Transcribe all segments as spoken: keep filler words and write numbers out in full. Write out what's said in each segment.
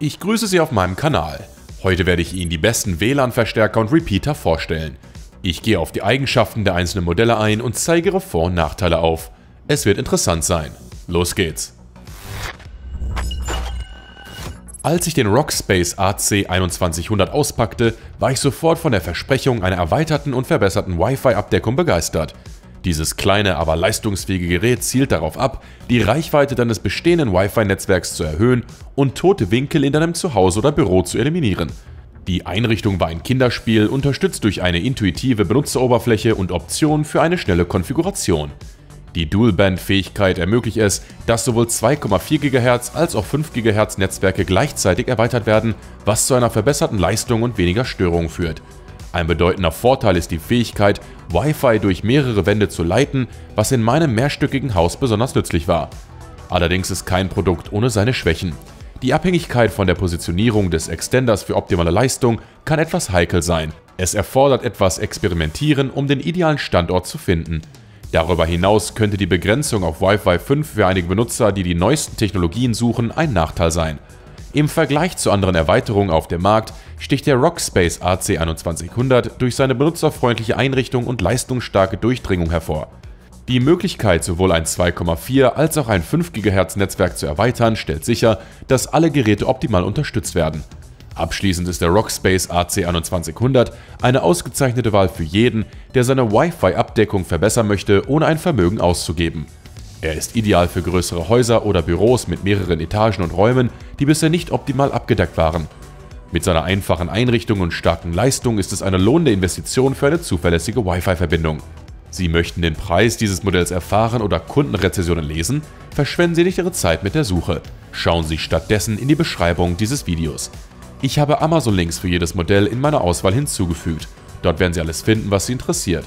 Ich grüße Sie auf meinem Kanal. Heute werde ich Ihnen die besten W L A N-Verstärker und Repeater vorstellen. Ich gehe auf die Eigenschaften der einzelnen Modelle ein und zeige ihre Vor- und Nachteile auf. Es wird interessant sein. Los geht's! Als ich den Rockspace A C einundzwanzighundert auspackte, war ich sofort von der Versprechung einer erweiterten und verbesserten Wi-Fi-Abdeckung begeistert. Dieses kleine, aber leistungsfähige Gerät zielt darauf ab, die Reichweite deines bestehenden Wi-Fi-Netzwerks zu erhöhen und tote Winkel in deinem Zuhause oder Büro zu eliminieren. Die Einrichtung war ein Kinderspiel, unterstützt durch eine intuitive Benutzeroberfläche und Optionen für eine schnelle Konfiguration. Die Dual-Band-Fähigkeit ermöglicht es, dass sowohl zwei Komma vier Gigahertz als auch fünf Gigahertz Netzwerke gleichzeitig erweitert werden, was zu einer verbesserten Leistung und weniger Störungen führt. Ein bedeutender Vorteil ist die Fähigkeit, Wi-Fi durch mehrere Wände zu leiten, was in meinem mehrstöckigen Haus besonders nützlich war. Allerdings ist kein Produkt ohne seine Schwächen. Die Abhängigkeit von der Positionierung des Extenders für optimale Leistung kann etwas heikel sein. Es erfordert etwas Experimentieren, um den idealen Standort zu finden. Darüber hinaus könnte die Begrenzung auf Wi-Fi fünf für einige Benutzer, die die neuesten Technologien suchen, ein Nachteil sein. Im Vergleich zu anderen Erweiterungen auf dem Markt sticht der Rockspace A C einundzwanzighundert durch seine benutzerfreundliche Einrichtung und leistungsstarke Durchdringung hervor. Die Möglichkeit, sowohl ein zwei Komma vier als auch ein fünf Gigahertz Netzwerk zu erweitern, stellt sicher, dass alle Geräte optimal unterstützt werden. Abschließend ist der Rockspace A C einundzwanzighundert eine ausgezeichnete Wahl für jeden, der seine Wi-Fi-Abdeckung verbessern möchte, ohne ein Vermögen auszugeben. Er ist ideal für größere Häuser oder Büros mit mehreren Etagen und Räumen, die bisher nicht optimal abgedeckt waren. Mit seiner einfachen Einrichtung und starken Leistung ist es eine lohnende Investition für eine zuverlässige Wi-Fi-Verbindung. Sie möchten den Preis dieses Modells erfahren oder Kundenrezensionen lesen? Verschwenden Sie nicht Ihre Zeit mit der Suche. Schauen Sie stattdessen in die Beschreibung dieses Videos. Ich habe Amazon-Links für jedes Modell in meiner Auswahl hinzugefügt. Dort werden Sie alles finden, was Sie interessiert.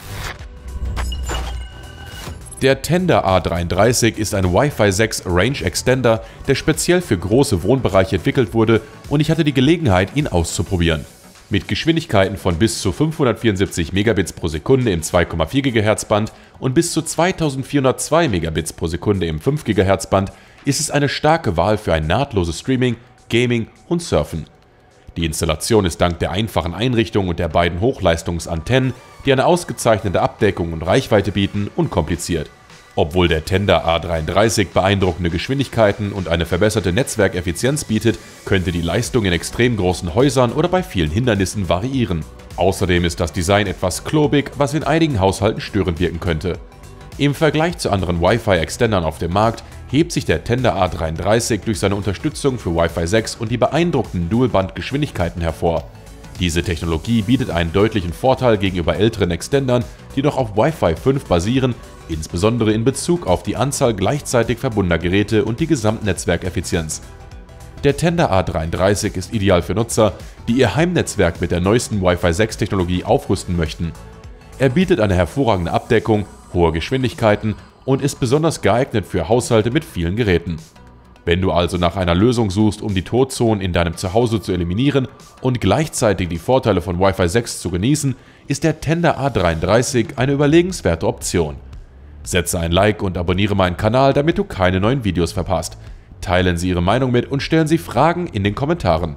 Der Tenda A dreiunddreißig ist ein Wi-Fi sechs Range Extender, der speziell für große Wohnbereiche entwickelt wurde, und ich hatte die Gelegenheit, ihn auszuprobieren. Mit Geschwindigkeiten von bis zu fünfhundertvierundsiebzig Megabits pro Sekunde im zwei Komma vier Gigahertz Band und bis zu zweitausendvierhundertzwei Megabits pro Sekunde im fünf Gigahertz Band ist es eine starke Wahl für ein nahtloses Streaming, Gaming und Surfen. Die Installation ist dank der einfachen Einrichtung und der beiden Hochleistungsantennen, die eine ausgezeichnete Abdeckung und Reichweite bieten, unkompliziert. Obwohl der Tenda A dreiunddreißig beeindruckende Geschwindigkeiten und eine verbesserte Netzwerkeffizienz bietet, könnte die Leistung in extrem großen Häusern oder bei vielen Hindernissen variieren. Außerdem ist das Design etwas klobig, was in einigen Haushalten störend wirken könnte. Im Vergleich zu anderen Wi-Fi-Extendern auf dem Markt hebt sich der Tenda A dreiunddreißig durch seine Unterstützung für Wi-Fi sechs und die beeindruckenden Dual-Band-Geschwindigkeiten hervor. Diese Technologie bietet einen deutlichen Vorteil gegenüber älteren Extendern, die noch auf Wi-Fi fünf basieren, insbesondere in Bezug auf die Anzahl gleichzeitig verbundener Geräte und die Gesamtnetzwerkeffizienz. Der Tenda A dreiunddreißig ist ideal für Nutzer, die ihr Heimnetzwerk mit der neuesten Wi-Fi sechs Technologie aufrüsten möchten. Er bietet eine hervorragende Abdeckung, hohe Geschwindigkeiten und ist besonders geeignet für Haushalte mit vielen Geräten. Wenn du also nach einer Lösung suchst, um die Todzonen in deinem Zuhause zu eliminieren und gleichzeitig die Vorteile von Wi-Fi sechs zu genießen, ist der Tenda A dreiunddreißig eine überlegenswerte Option. Setze ein Like und abonniere meinen Kanal, damit du keine neuen Videos verpasst. Teilen Sie Ihre Meinung mit und stellen Sie Fragen in den Kommentaren.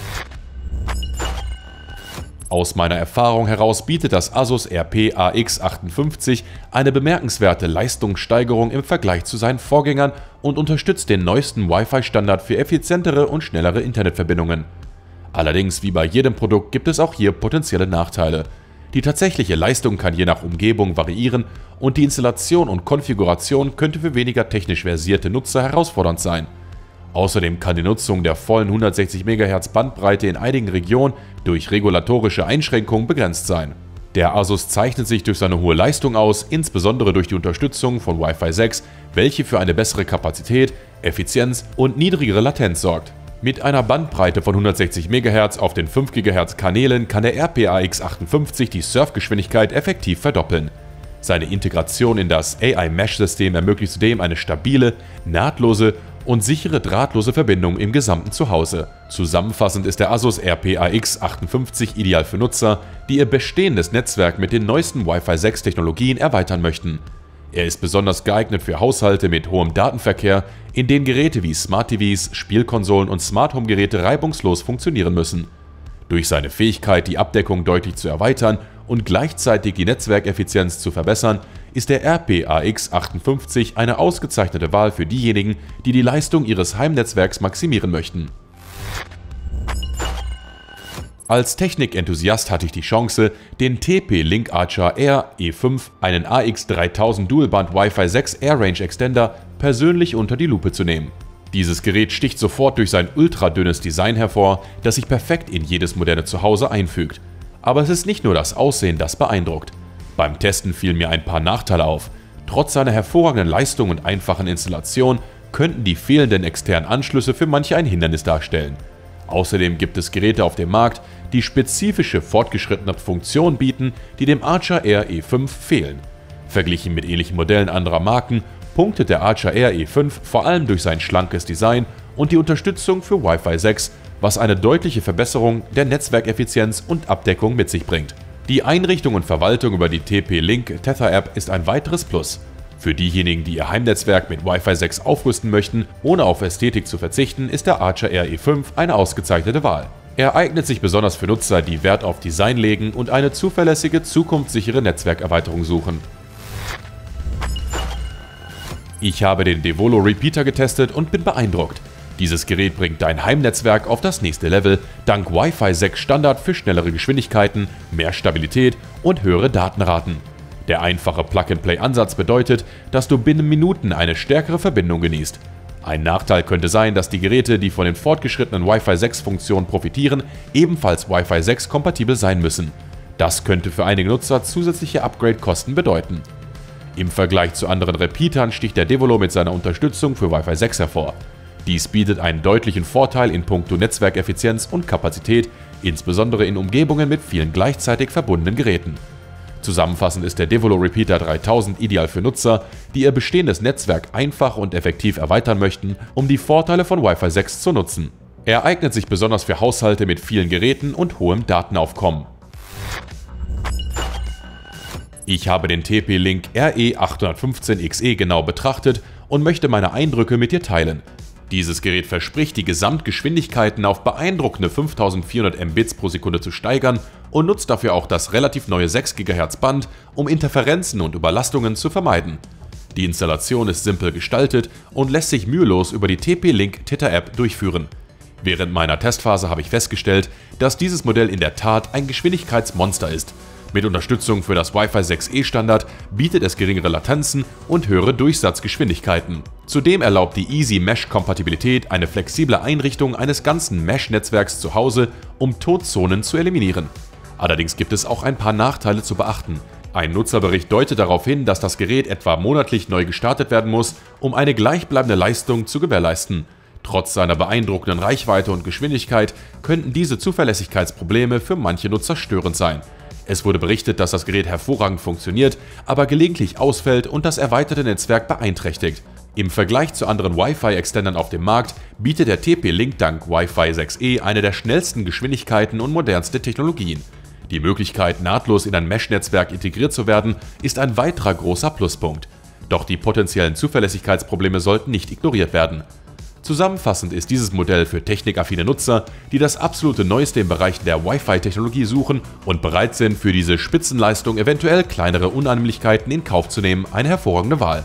Aus meiner Erfahrung heraus bietet das Asus R P A X achtundfünfzig eine bemerkenswerte Leistungssteigerung im Vergleich zu seinen Vorgängern und unterstützt den neuesten Wi-Fi-Standard für effizientere und schnellere Internetverbindungen. Allerdings, wie bei jedem Produkt, gibt es auch hier potenzielle Nachteile. Die tatsächliche Leistung kann je nach Umgebung variieren und die Installation und Konfiguration könnte für weniger technisch versierte Nutzer herausfordernd sein. Außerdem kann die Nutzung der vollen hundertsechzig Megahertz Bandbreite in einigen Regionen durch regulatorische Einschränkungen begrenzt sein. Der Asus zeichnet sich durch seine hohe Leistung aus, insbesondere durch die Unterstützung von Wi-Fi sechs, welche für eine bessere Kapazität, Effizienz und niedrigere Latenz sorgt. Mit einer Bandbreite von hundertsechzig Megahertz auf den fünf Gigahertz Kanälen kann der R P A X achtundfünfzig die Surfgeschwindigkeit effektiv verdoppeln. Seine Integration in das A I-Mesh-System ermöglicht zudem eine stabile, nahtlose und sichere drahtlose Verbindung im gesamten Zuhause. Zusammenfassend ist der Asus R P A X achtundfünfzig ideal für Nutzer, die ihr bestehendes Netzwerk mit den neuesten Wi-Fi sechs Technologien erweitern möchten. Er ist besonders geeignet für Haushalte mit hohem Datenverkehr, in denen Geräte wie Smart T Vs, Spielkonsolen und Smart Home Geräte reibungslos funktionieren müssen. Durch seine Fähigkeit, die Abdeckung deutlich zu erweitern und gleichzeitig die Netzwerkeffizienz zu verbessern, ist der R P A X achtundfünfzig eine ausgezeichnete Wahl für diejenigen, die die Leistung ihres Heimnetzwerks maximieren möchten. Als Technikenthusiast hatte ich die Chance, den T P-Link Archer R E fünf, einen A X dreitausend Dual-Band Wi-Fi sechs Air Range Extender, persönlich unter die Lupe zu nehmen. Dieses Gerät sticht sofort durch sein ultradünnes Design hervor, das sich perfekt in jedes moderne Zuhause einfügt. Aber es ist nicht nur das Aussehen, das beeindruckt. Beim Testen fielen mir ein paar Nachteile auf. Trotz seiner hervorragenden Leistung und einfachen Installation könnten die fehlenden externen Anschlüsse für manche ein Hindernis darstellen. Außerdem gibt es Geräte auf dem Markt, die spezifische fortgeschrittene Funktionen bieten, die dem Archer R E fünf fehlen. Verglichen mit ähnlichen Modellen anderer Marken punktet der Archer R E fünf vor allem durch sein schlankes Design und die Unterstützung für Wi-Fi sechs, was eine deutliche Verbesserung der Netzwerkeffizienz und Abdeckung mit sich bringt. Die Einrichtung und Verwaltung über die T P-Link Tether App ist ein weiteres Plus. Für diejenigen, die ihr Heimnetzwerk mit Wi-Fi sechs aufrüsten möchten, ohne auf Ästhetik zu verzichten, ist der Archer R E fünf eine ausgezeichnete Wahl. Er eignet sich besonders für Nutzer, die Wert auf Design legen und eine zuverlässige, zukunftssichere Netzwerkerweiterung suchen. Ich habe den Devolo Repeater getestet und bin beeindruckt. Dieses Gerät bringt dein Heimnetzwerk auf das nächste Level, dank Wi-Fi sechs Standard für schnellere Geschwindigkeiten, mehr Stabilität und höhere Datenraten. Der einfache Plug-and-Play-Ansatz bedeutet, dass du binnen Minuten eine stärkere Verbindung genießt. Ein Nachteil könnte sein, dass die Geräte, die von den fortgeschrittenen Wi-Fi sechs Funktionen profitieren, ebenfalls Wi-Fi sechs kompatibel sein müssen. Das könnte für einige Nutzer zusätzliche Upgrade-Kosten bedeuten. Im Vergleich zu anderen Repeatern sticht der Devolo mit seiner Unterstützung für Wi-Fi sechs hervor. Dies bietet einen deutlichen Vorteil in puncto Netzwerkeffizienz und Kapazität, insbesondere in Umgebungen mit vielen gleichzeitig verbundenen Geräten. Zusammenfassend ist der Devolo Repeater dreitausend ideal für Nutzer, die ihr bestehendes Netzwerk einfach und effektiv erweitern möchten, um die Vorteile von Wi-Fi sechs zu nutzen. Er eignet sich besonders für Haushalte mit vielen Geräten und hohem Datenaufkommen. Ich habe den T P-Link R E achthundertfünfzehn X E genau betrachtet und möchte meine Eindrücke mit dir teilen. Dieses Gerät verspricht, die Gesamtgeschwindigkeiten auf beeindruckende fünftausendvierhundert Mbits pro Sekunde zu steigern und nutzt dafür auch das relativ neue sechs Gigahertz Band, um Interferenzen und Überlastungen zu vermeiden. Die Installation ist simpel gestaltet und lässt sich mühelos über die T P-Link Tether App durchführen. Während meiner Testphase habe ich festgestellt, dass dieses Modell in der Tat ein Geschwindigkeitsmonster ist. Mit Unterstützung für das Wi-Fi sechs E Standard bietet es geringere Latenzen und höhere Durchsatzgeschwindigkeiten. Zudem erlaubt die Easy Mesh-Kompatibilität eine flexible Einrichtung eines ganzen Mesh-Netzwerks zu Hause, um Todzonen zu eliminieren. Allerdings gibt es auch ein paar Nachteile zu beachten. Ein Nutzerbericht deutet darauf hin, dass das Gerät etwa monatlich neu gestartet werden muss, um eine gleichbleibende Leistung zu gewährleisten. Trotz seiner beeindruckenden Reichweite und Geschwindigkeit könnten diese Zuverlässigkeitsprobleme für manche Nutzer störend sein. Es wurde berichtet, dass das Gerät hervorragend funktioniert, aber gelegentlich ausfällt und das erweiterte Netzwerk beeinträchtigt. Im Vergleich zu anderen Wi-Fi-Extendern auf dem Markt bietet der T P-Link dank Wi-Fi sechs E eine der schnellsten Geschwindigkeiten und modernste Technologien. Die Möglichkeit, nahtlos in ein Mesh-Netzwerk integriert zu werden, ist ein weiterer großer Pluspunkt. Doch die potenziellen Zuverlässigkeitsprobleme sollten nicht ignoriert werden. Zusammenfassend ist dieses Modell für technikaffine Nutzer, die das absolute Neueste im Bereich der Wi-Fi-Technologie suchen und bereit sind, für diese Spitzenleistung eventuell kleinere Unannehmlichkeiten in Kauf zu nehmen, eine hervorragende Wahl.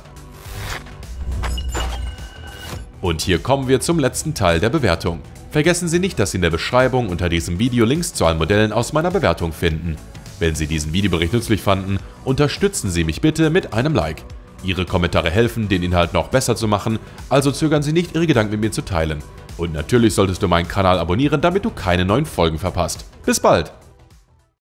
Und hier kommen wir zum letzten Teil der Bewertung. Vergessen Sie nicht, dass Sie in der Beschreibung unter diesem Video Links zu allen Modellen aus meiner Bewertung finden. Wenn Sie diesen Videobericht nützlich fanden, unterstützen Sie mich bitte mit einem Like. Ihre Kommentare helfen, den Inhalt noch besser zu machen, also zögern Sie nicht, Ihre Gedanken mit mir zu teilen. Und natürlich solltest du meinen Kanal abonnieren, damit du keine neuen Folgen verpasst. Bis bald!